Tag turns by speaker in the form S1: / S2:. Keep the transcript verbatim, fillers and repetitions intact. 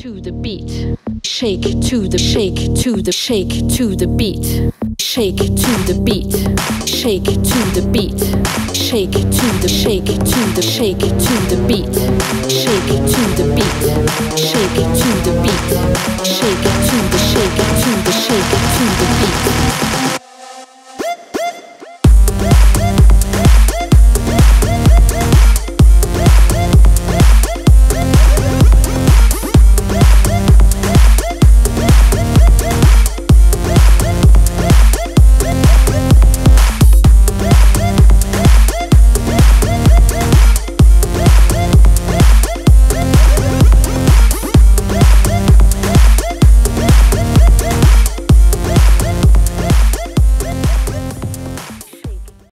S1: to the beat. Shake to the shake to the shake to the beat. Shake to the beat. Shake to the beat. Shake to the shake to the shake to the beat. Shake to the beat. Shake